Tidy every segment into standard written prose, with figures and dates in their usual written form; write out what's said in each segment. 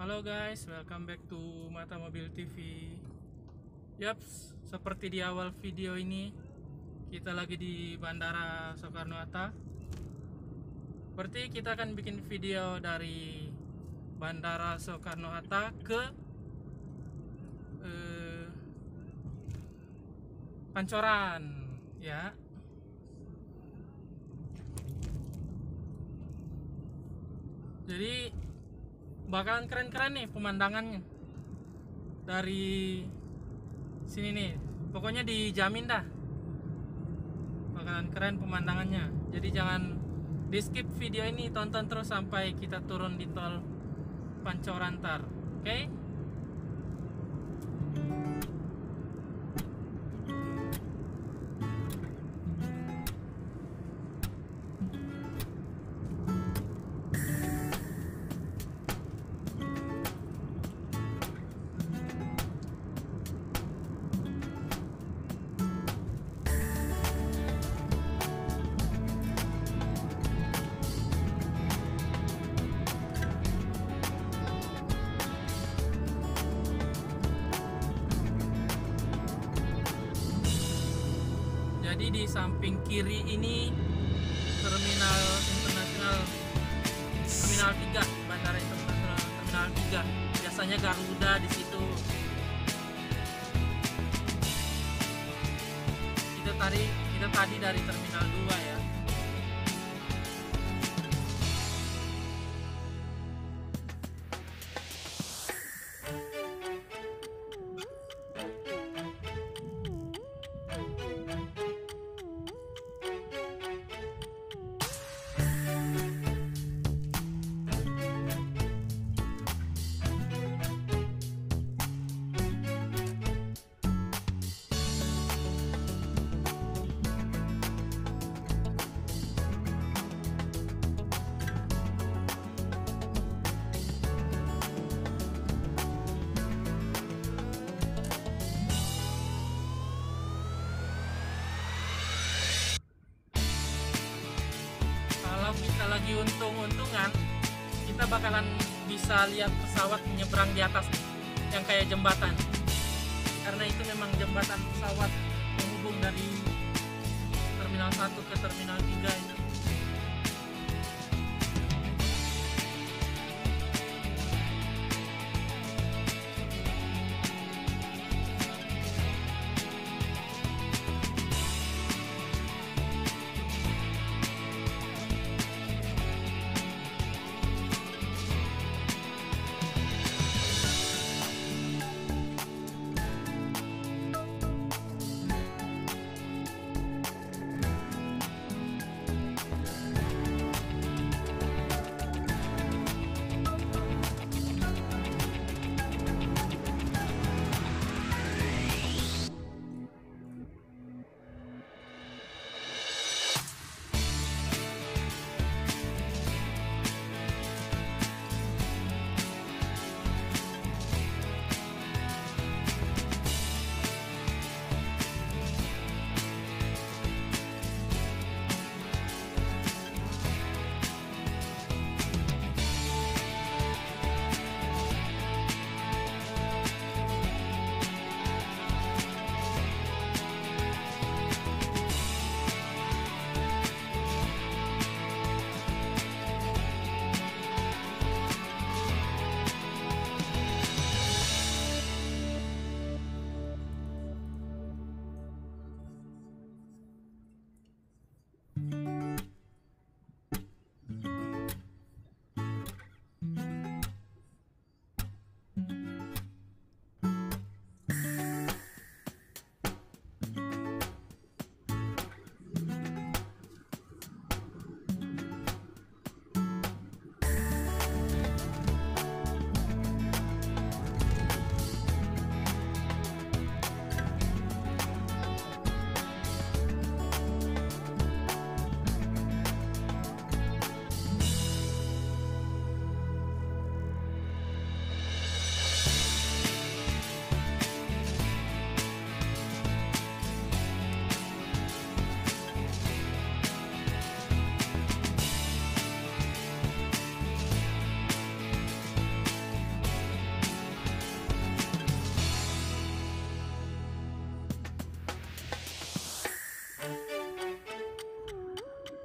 Halo guys, welcome back to Mata Mobil TV. Yaps, seperti di awal video ini, kita lagi di Bandara Soekarno-Hatta. Berarti kita akan bikin video dari Bandara Soekarno-Hatta ke Pancoran, ya. Jadi bakalan keren-keren nih pemandangannya dari sini nih. Pokoknya dijamin dah bakalan keren pemandangannya. Jadi jangan di skip video ini, tonton terus sampai kita turun di tol Pancoran ntar. Oke? Jadi di samping kiri ini Terminal Internasional Terminal 3, Bandara Internasional Terminal 3. Biasanya Garuda di situ. Kita tadi dari Terminal 2 ya. Kita lagi untung-untungan, kita bakalan bisa lihat pesawat menyeberang di atas yang kayak jembatan, karena itu memang jembatan pesawat penghubung dari Terminal 1 ke Terminal 3 itu.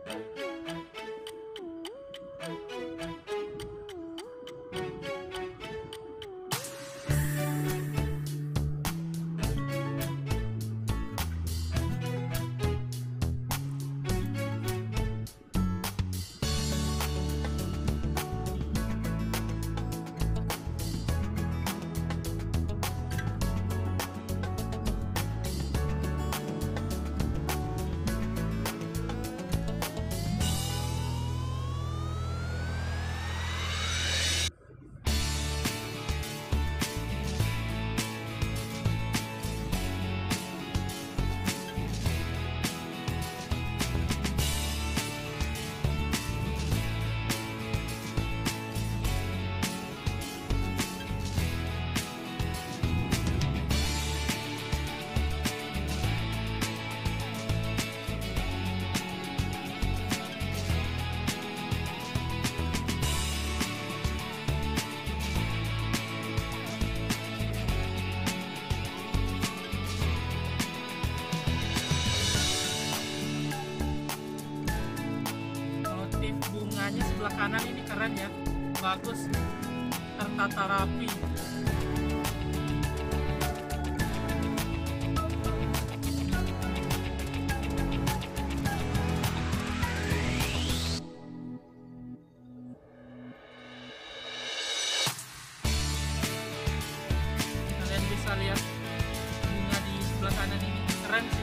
Motif bunganya sebelah kanan ini keren ya, bagus, tertata rapi. Kalian bisa lihat bunga di sebelah kanan ini keren sih.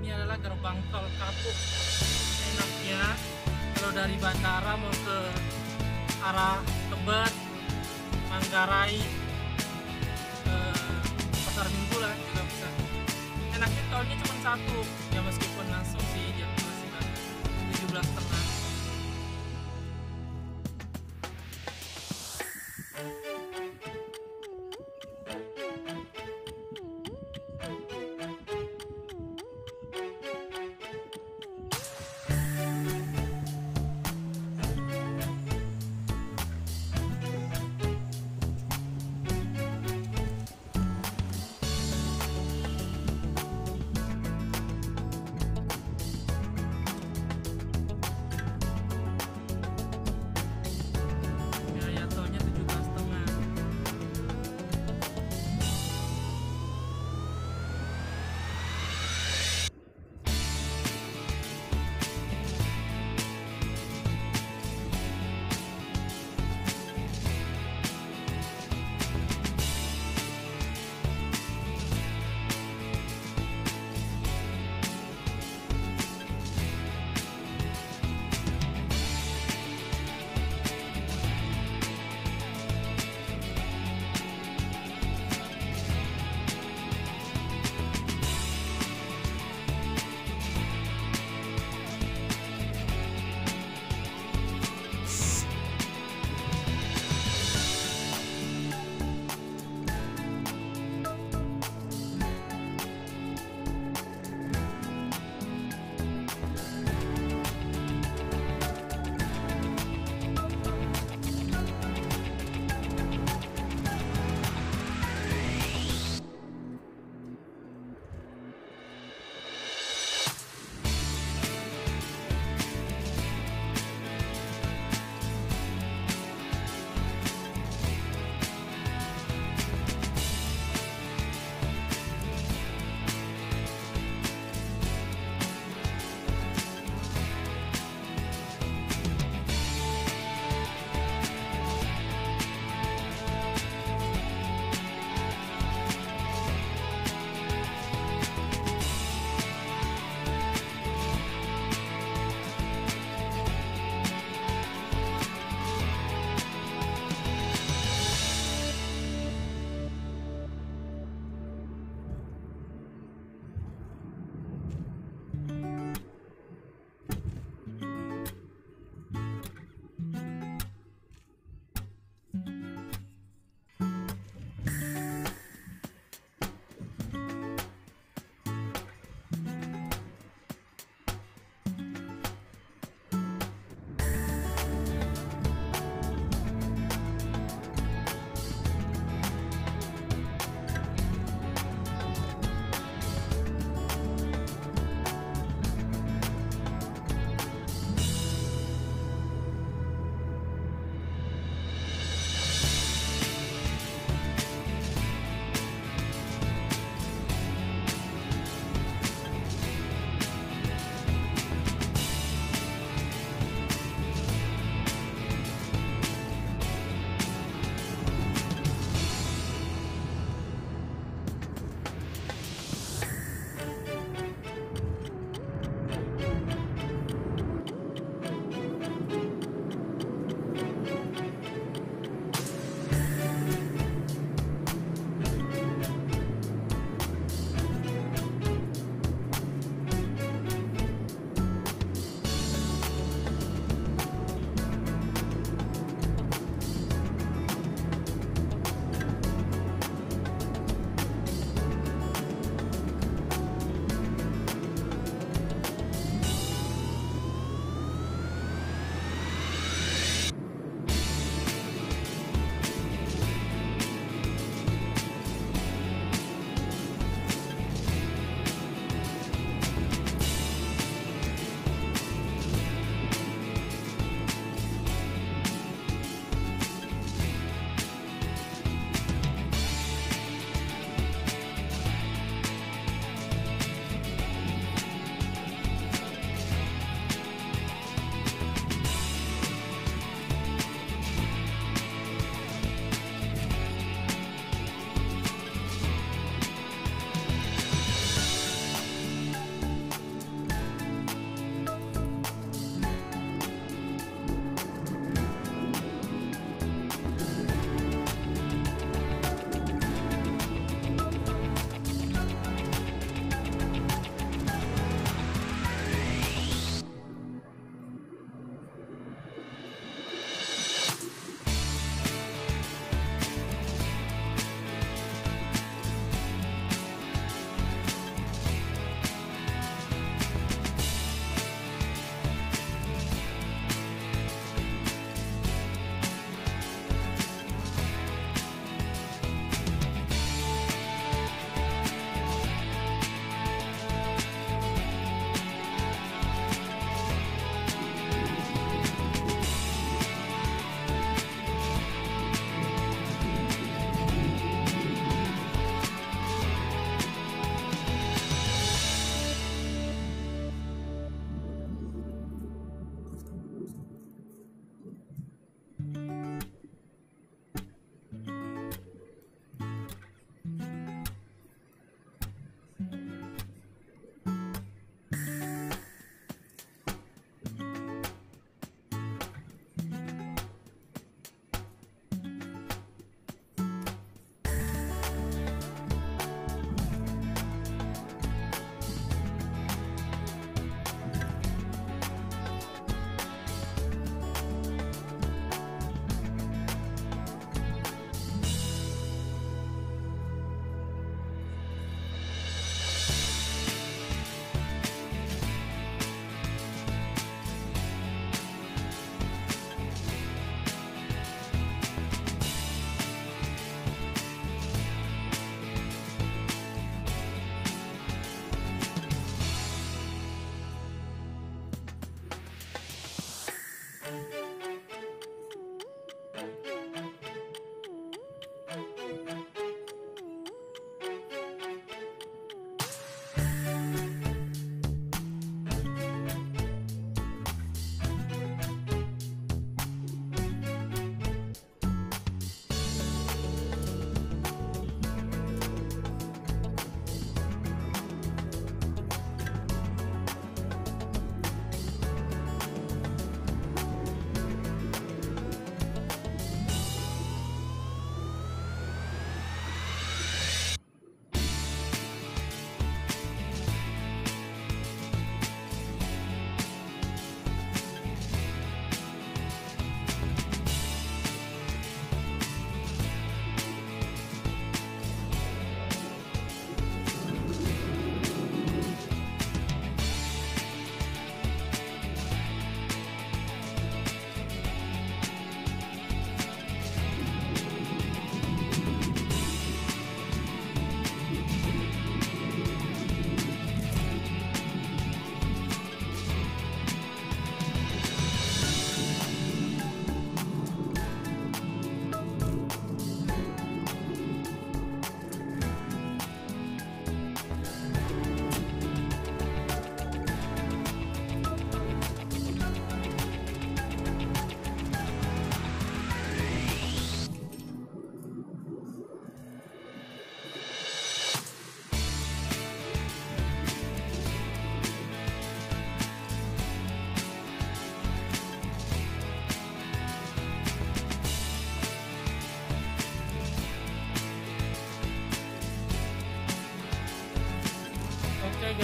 Ini adalah gerbang tol Kapuk. Enaknya kalau dari bandara mau ke arah Tebet, Manggarai, Pasar Minggu lah juga bisa. Enaknya tolnya cuma satu, ya meskipun langsung sih dia masih 17,5. Biaya tolnya 17,5.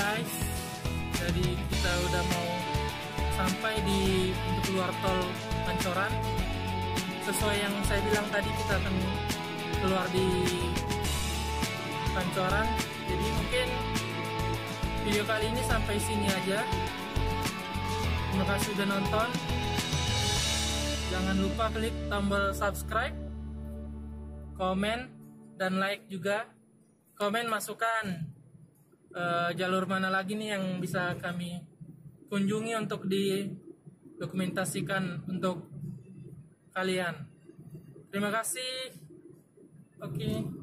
guys, jadi kita udah mau sampai di pintu keluar tol Pancoran. Sesuai yang saya bilang tadi, kita akan keluar di Pancoran. Jadi mungkin video kali ini sampai sini aja. Terima kasih udah nonton. Jangan lupa klik tombol subscribe, komen, dan like juga. Komen masukan jalur mana lagi nih yang bisa kami kunjungi untuk didokumentasikan untuk kalian. Terima kasih. Oke.